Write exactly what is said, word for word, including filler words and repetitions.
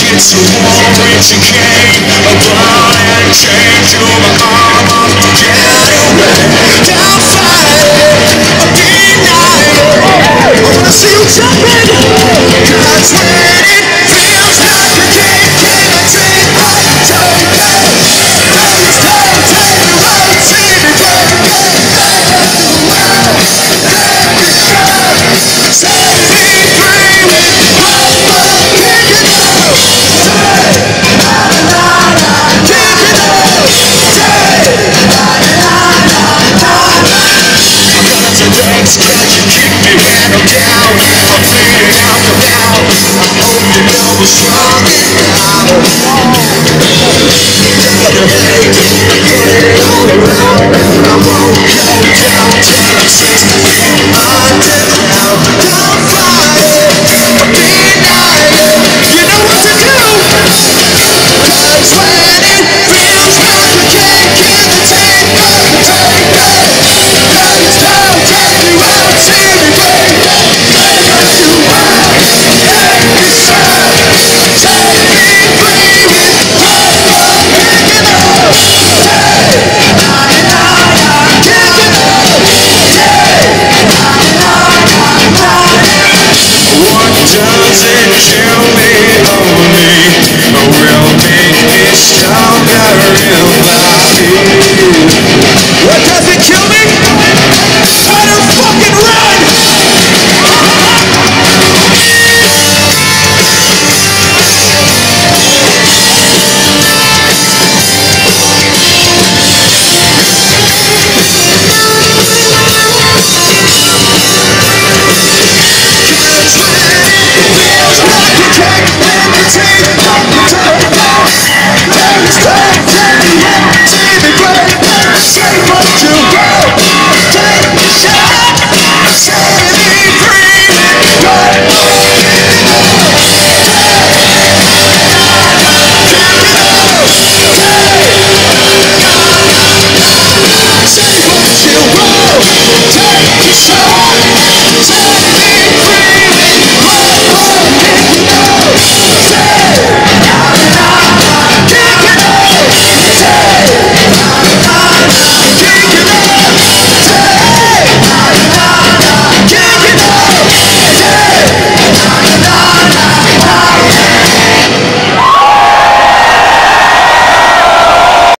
It's a war-raging game, a ball and chain to my arm up to get away. Don't fight it, or deny it. I wanna see you jumping, cause when it feels like you can't keep a dream, I don't care. Please don't tell me won't see me break. Let me go, set me free with one more kick it out. Cause you keep me when I'm down, I'm bleeding out the mouth. I hope you know what's wrong now. The hate, put it all around. I won't go down till I'm six feet underground. Don't fight it, or deny it. You know what to do. Cause when it feels like we can't keep the tape back, take back. Please don't tell me won't see me break. Cause you won't let me shine. Set me free with one more kick it out. Hey, na na na, kick it out. Hey, na na na na. What does it kill me only will make me stronger if I feel. What does it kill me? I don't fucking run! Cause when it feels like you can't win the team,